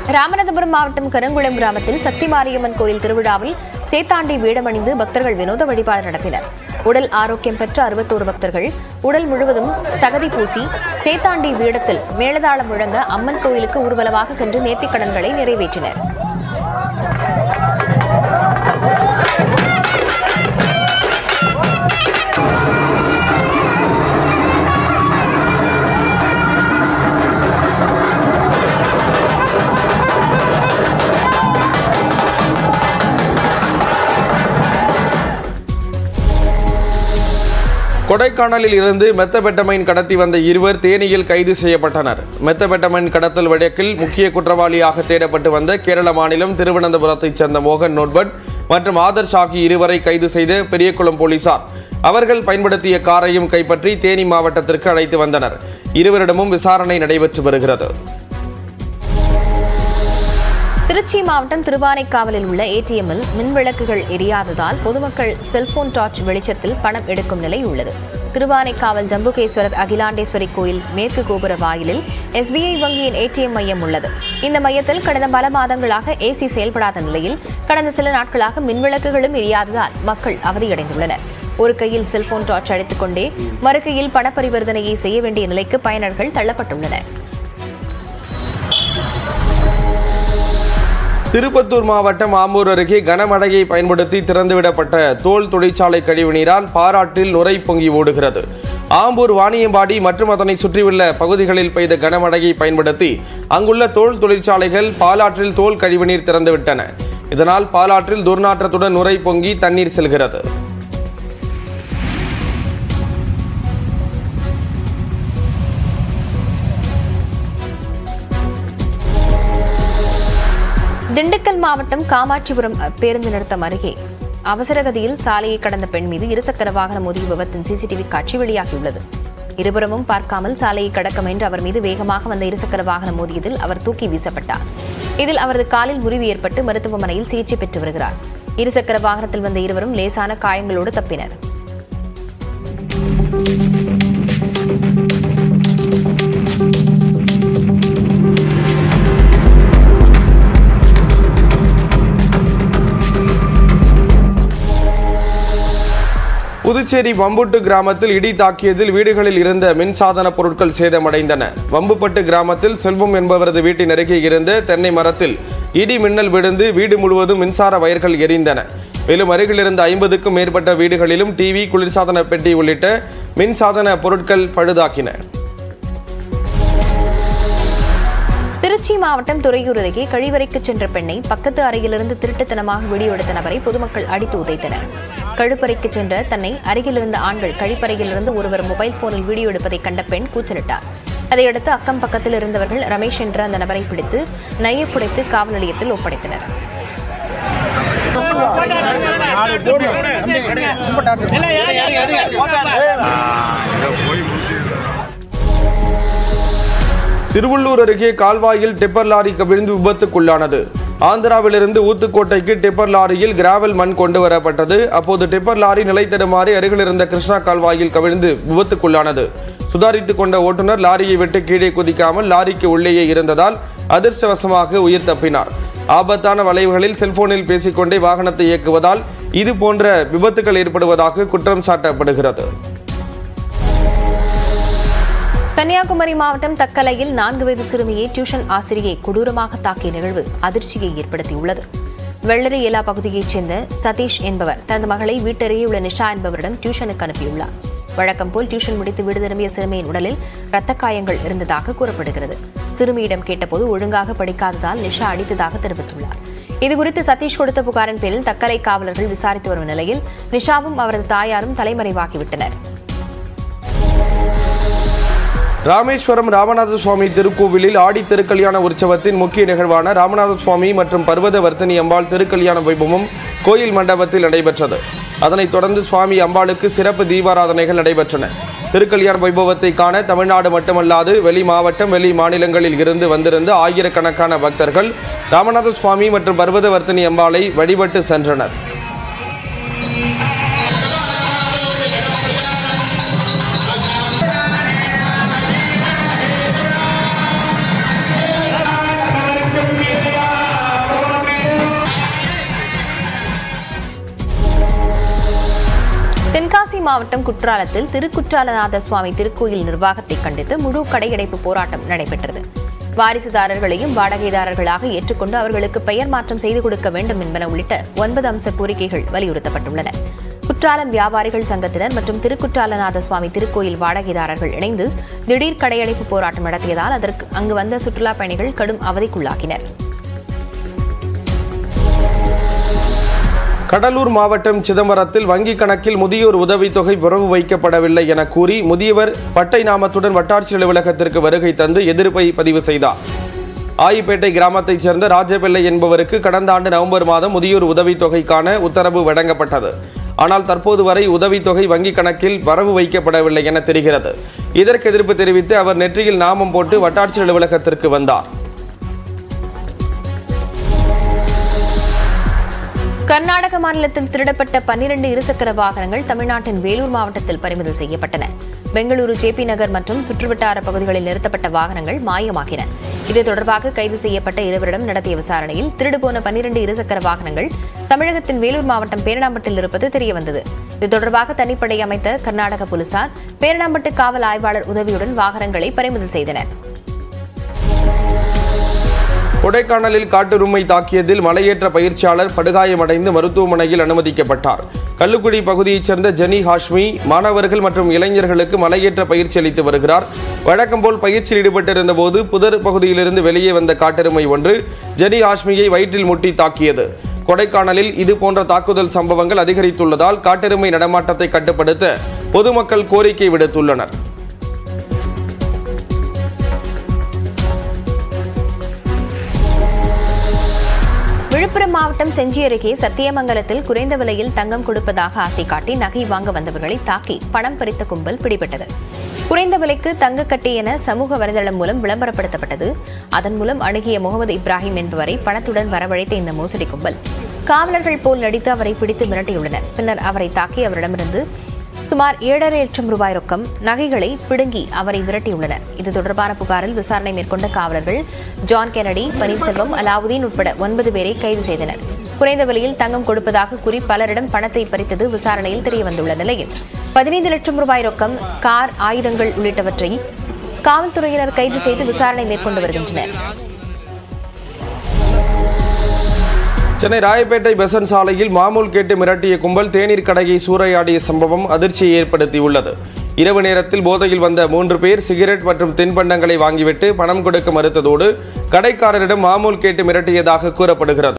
ராமநாதபுரம் மாவட்டம் கருங்குளம் கிராமத்தில் சக்தி மாரியம்மன் கோயில் திருவிழாவில் சேத்தாண்டி வேடமணிந்து பக்தர்கள் வினோத வழிபாடு நடத்தினர். உடல் ஆரோக்கியம் பெற்ற 61 பக்தர்கள் உடல் முழுவதும் சகதி பூசி சேத்தாண்டி வேடத்தில் மேளதாளம் முழங்க அம்மன் கோயிலுக்கு ஊர்வலமாக சென்று நேர்த்திக்கடன்களை நிறைவேற்றினர். கொடைக்கானலில் இருந்து மெத்தபெட்டமைன் கடத்தி வந்த இருவர் தேனியில் கைது செய்யப்பட்டனர். மெத்தபெட்டமைன் கடத்தல் வழக்கில் முக்கிய குற்றவாளியாக தேடப்பட்டு வந்த கேரள மாநிலம் திருவனந்தபுரத்தைச் சேர்ந்த மோகன் நோட்பட் மற்றும் ஆதர்ஷ் ஆகிய இருவரை கைது செய்த பெரியகுளம் போலீசார் அவர்கள் பயன்படுத்திய காரையும் கைப்பற்றி தேனி மாவட்டத்திற்கு அழைத்து வந்தனர். இருவரிடமும் விசாரணை நடைபெற்று வருகிறது. திருச்சி மாவட்டம் திருவானைக்காவலில் உள்ள ஏடிஎம்மில் மின்விளக்குகள் எரியாததால் பொதுமக்கள் செல்போன் டார்ச் வெளிச்சத்தில் பணம் எடுக்கும் நிலை உள்ளது. திருவானைக்காவல் ஜம்புகேஸ்வரர் அகிலாண்டேஸ்வரி கோயில் மேற்கு கோபுர வாயிலில் SBI வங்கியின் ஏடிஎம் மையம் உள்ளது. இந்த மையத்தில் கடந்த பல மாதங்களாக AC செயல்படாத நிலையில் கடந்த சில நாட்களாக மின்விளக்குகளும் எரியாததால் மக்கள் அவதியடைந்துள்ளனர். ஒரு கையில் செல்போன் டார்ச் அடித்துக் கொண்டே மறுகையில் பணப்பரிவர்த்தனையை செய்ய வேண்டிய நிலைக்கு பயனர்கள் தள்ளப்பட்டுள்ளனர். திருப்பத்தூர் மாவட்டம் ஆம்பூர் அருகே கனமழையை பயன்படுத்தி திறந்துவிடப்பட்ட தோல் தொழிற்சாலை கழிவுநீரால் பாலாற்றில் நுரை பொங்கி ஓடுகிறது. ஆம்பூர் வாணியம்பாடி மற்றும் அதனை சுற்றியுள்ள பகுதிகளில் பெய்த கனமழையை பயன்படுத்தி அங்குள்ள தோல் தொழிற்சாலைகள் பாலாற்றில் தோல் கழிவுநீர் திறந்துவிட்டன. இதனால் பாலாற்றில் துர்நாற்றத்துடன் நுரை பொங்கி தண்ணீர் செல்கிறது. திண்டுக்கல் மாவட்டம் காமாட்சிபுரம் பேருந்து நிறுத்தம் அருகே அவசரகதியில் சாலையை கடந்த பெண் மீது இருசக்கர வாகனம் மோதிய விபத்தின் CCTV காட்சி வெளியாகியுள்ளது. இருபுறமும் பார்க்காமல் சாலையை கடக்க முயன்று அவர் மீது வேகமாக வந்த இருசக்கர வாகனம் மோதியதில் அவர் தூக்கி வீசப்பட்டார். இதில் அவரது காலில் முறிவு ஏற்பட்டு மருத்துவமனையில் சிகிச்சை பெற்று வருகிறார். இருசக்கர வாகனத்தில் வந்த இருவரும் லேசான காயங்களோடு தப்பினர். புதுச்சேரி வம்புட்டு கிராமத்தில் இடி தாக்கியதில் வீடுகளில் இருந்த மின்சாதன பொருட்கள் சேதமடைந்தன. வம்புப்பட்டு கிராமத்தில் செல்வம் என்பவரது வீட்டின் அருகே இருந்த தென்னை மரத்தில் இடி மின்னல் விழுந்து வீடு முழுவதும் மின்சார வயர்கள் எரிந்தன. மேலும் அருகில் இருந்த 50க்கும் மேற்பட்ட வீடுகளிலும் டிவி, குளிர்சாதன பெட்டி உள்ளிட்ட மின்சாதன பொருட்கள் பழுதாக்கின. திருச்சி மாவட்டம் துறையூர் அருகே கழிவறைக்கு சென்ற பெண்ணை பக்கத்து அறையிலிருந்து திருட்டுத்தனமாக வீடியோ எடுத்த நபரை பொதுமக்கள் அடித்து உதைத்தனர். கழிப்பறைக்கு சென்ற தன்னை அருகிலிருந்த ஆண்கள் கழிப்பறையிலிருந்து ஒருவர் மொபைல் போனில் வீடியோ எடுப்பதை கண்ட பெண் கூச்சலிட்டார். அதையடுத்து அக்கம் பக்கத்தில் இருந்தவர்கள் ரமேஷ் என்ற அந்த நபரை பிடித்து நையப்புடைத்து காவல் நிலையத்தில் ஒப்படைத்தனர். திருவள்ளூர் அருகே கால்வாயில் டிப்பர் லாரி கவிழ்ந்து விபத்துக்குள்ளானது. ஆந்திராவிலிருந்து ஊத்துக்கோட்டைக்கு டிப்பர் லாரியில் கிராவல் மண் கொண்டு வரப்பட்டது. அப்போது டிப்பர் லாரி நிலை தடுமாறி அருகில் இருந்த கிருஷ்ணா கால்வாயில் கவிழ்ந்து விபத்துக்குள்ளானது. சுதாரித்துக் கொண்ட ஓட்டுநர் லாரியை விட்டு கீழே குதிக்காமல் லாரிக்கு உள்ளேயே இருந்ததால் அதிர்ஷ்டவசமாக உயிர் தப்பினார். ஆபத்தான வளைவுகளில் செல்போனில் பேசிக்கொண்டே வாகனத்தை இயக்குவதால் இது போன்ற விபத்துகள் ஏற்படுவதாக குற்றம் சாட்டப்படுகிறது. கன்னியாகுமரி மாவட்டம் தக்கலையில் 4 வயது சிறுமியை டியூஷன் ஆசிரியை கொடூரமாக தாக்கிய நிகழ்வு அதிர்ச்சியை ஏற்படுத்தியுள்ளது. வெள்ளரி ஏலா பகுதியைச் சேர்ந்த சதீஷ் என்பவர் தனது மகளை வீட்டருகே உள்ள நிஷா என்பவரிடம் டியூஷனுக்கு அனுப்பியுள்ளார். வழக்கம் போல் டியூஷன் முடித்து வீடு திரும்பிய சிறுமியின் உடலில் இரத்த காயங்கள் இருந்ததாக கூறப்படுகிறது. சிறுமியிடம் கேட்டபோது ஒழுங்காக படிக்காததால் நிஷா அடித்ததாக தெரிவித்துள்ளார். இதுகுறித்து சதீஷ் கொடுத்த புகாரின் பேரில் தக்கலை காவலர்கள் விசாரித்து வரும் நிலையில் நிஷாவும் அவரது தாயாரும் தலைமறைவாகிவிட்டனர். ராமேஸ்வரம் ராமநாத சுவாமி திருக்கோவிலில் ஆடி திருக்கல்யாண உற்சவத்தின் முக்கிய நிகழ்வான ராமநாத சுவாமி மற்றும் பர்வதவர்த்தினி அம்பாள் திருக்கல்யாண வைபவம் கோயில் மண்டபத்தில் நடைபெற்றது. அதனைத் தொடர்ந்து சுவாமி அம்பாளுக்கு சிறப்பு தீபாராதனைகள் நடைபெற்றன. திருக்கல்யாண வைபவத்தை காண தமிழ்நாடு மட்டுமல்லாது வெளி மாவட்டம், வெளி மாநிலங்களில் இருந்து வந்திருந்த ஆயிரக்கணக்கான பக்தர்கள் ராமநாத சுவாமி மற்றும் பர்வதவர்த்தினி அம்பாளை வழிபட்டு சென்றனர். மாவட்டம் குற்றாலத்தில் திருக்குற்றாலநாத சுவாமி திருக்கோயில் நிர்வாகத்தை கண்டித்து முழு கடையடைப்பு போராட்டம் நடைபெற்றது. வாரிசுதாரர்களையும் வாடகைதாரர்களாக ஏற்றுக்கொண்டு அவர்களுக்கு பெயர் மாற்றம் செய்து கொடுக்க வேண்டும் என்பன உள்ளிட்ட 9 அம்ச கோரிக்கைகள் வலியுறுத்தப்பட்டுள்ளன. குற்றாலம் வியாபாரிகள் சங்கத்தினர் மற்றும் திருக்குற்றாலநாத சுவாமி திருக்கோயில் வாடகைதாரர்கள் இணைந்து திடீர் கடையடைப்பு போராட்டம் நடத்தியதால் அதற்கு அங்கு வந்த சுற்றுலாப் பயணிகள் கடும் அவதிக்குள்ளாகினர். கடலூர் மாவட்டம் சிதம்பரத்தில் வங்கிக் கணக்கில் முதியோர் உதவித்தொகை வரவு வைக்கப்படவில்லை என கூறி முதியவர் பட்டை நாமத்துடன் வட்டாட்சியர் அலுவலகத்திற்கு வருகை தந்து எதிர்ப்பை பதிவு செய்தார். ஆயிப்பேட்டை கிராமத்தைச் சேர்ந்த ராஜபிள்ளை என்பவருக்கு கடந்த ஆண்டு நவம்பர் மாதம் முதியோர் உதவித்தொகைக்கான உத்தரவு வழங்கப்பட்டது. ஆனால் தற்போது வரை உதவித்தொகை வங்கிக் கணக்கில் வரவு வைக்கப்படவில்லை என தெரிகிறது. இதற்கு எதிர்ப்பு தெரிவித்து அவர் நெற்றியில் நாமம் போட்டு வட்டாட்சியர் அலுவலகத்திற்கு வந்தார். கர்நாடக மாநிலத்தில் திருடப்பட்ட 12 இருசக்கர வாகனங்கள் தமிழ்நாட்டின் வேலூர் மாவட்டத்தில் பறிமுதல் செய்யப்பட்டன. பெங்களூரு ஜேபி நகர் மற்றும் சுற்றுவட்டார பகுதிகளில் நிறுத்தப்பட்ட வாகனங்கள் மாயமாகின. இது தொடர்பாக கைது செய்யப்பட்ட இருவரிடம் நடத்திய விசாரணையில் திருடுபோன 12 இருசக்கர வாகனங்கள் தமிழகத்தின் வேலூர் மாவட்டம் பேரணாம்பட்டில் இருப்பது தெரியவந்தது. இது தொடர்பாக தனிப்படை அமைத்த கர்நாடக போலீசார் பேரணாம்பட்டு காவல் ஆய்வாளர் உதவியுடன் வாகனங்களை பறிமுதல் செய்தனர். கொடைக்கானலில் காட்டெருமை தாக்கியதில் மலையேற்ற பயிற்சியாளர் படுகாயமடைந்து மருத்துவமனையில் அனுமதிக்கப்பட்டார். கள்ளுக்குடி பகுதியைச் சேர்ந்த ஜெனி ஹாஷ்மி மாணவர்கள் மற்றும் இளைஞர்களுக்கு மலையேற்ற பயிற்சி அளித்து வருகிறார். வழக்கம்போல் பயிற்சியில் ஈடுபட்டிருந்த போது புதர் பகுதியிலிருந்து வெளியே வந்த காட்டெருமை ஒன்று ஜெனி ஹாஷ்மியை வயிற்றில் முட்டி தாக்கியது. கொடைக்கானலில் இதுபோன்ற தாக்குதல் சம்பவங்கள் அதிகரித்துள்ளதால் காட்டெருமை நடமாட்டத்தை கட்டுப்படுத்த பொதுமக்கள் கோரிக்கை விடுத்துள்ளனர். விழுப்புரம் மாவட்டம் செஞ்சி அருகே சத்தியமங்கலத்தில் குறைந்த விலையில் தங்கம் கொடுப்பதாக ஆசை காட்டி நகை வாங்க வந்தவர்களை தாக்கி பணம் பறித்த கும்பல் பிடிபட்டது. குறைந்த விலைக்கு தங்கக்கட்டி என சமூக வலைதளம் மூலம் விளம்பரப்படுத்தப்பட்டது. அதன் மூலம் அணுகிய முகமது இப்ராஹிம் என்பவரை பணத்துடன் வரவழைத்த இந்த மோசடி கும்பல் காவலர்கள் போல் நடித்து அவரை பிடித்து மிரட்டியுள்ளனர். பின்னர் அவரை தாக்கி அவரிடமிருந்து சுமார் 7.5 லட்சம் ரூபாய் ரொக்கம் நகைகளை பிடுங்கி அவரை விரட்டியுள்ளனர். இது தொடர்பான புகாரில் விசாரணை மேற்கொண்ட காவலர்கள் ஜான் கென்னடி, பன்னீர்செல்வம், அலாவுதீன் உட்பட 9 பேரை கைது செய்தனர். குறைந்த விலையில் தங்கம் கொடுப்பதாக கூறி பலரிடம் பணத்தை பறித்தது விசாரணையில் தெரியவந்துள்ள நிலையில் 15 லட்சம் ரூபாய் ரொக்கம், கார், ஆயுதங்கள் உள்ளிட்டவற்றை காவல்துறையினர் கைது செய்து விசாரணை மேற்கொண்டு வருகின்றனர். சென்னை ராயப்பேட்டை பெசன் சாலையில் மாமூல் கேட்டு மிரட்டிய கும்பல் தேநீர் கடையை சூறையாடிய சம்பவம் அதிர்ச்சியை ஏற்படுத்தியுள்ளது. இரவு நேரத்தில் போதையில் வந்த 3 பேர் சிகரெட் மற்றும் தின்பண்டங்களை வாங்கிவிட்டு பணம் கொடுக்க மறுத்ததோடு கடைக்காரரிடம் மாமூல் கேட்டு மிரட்டியதாக கூறப்படுகிறது.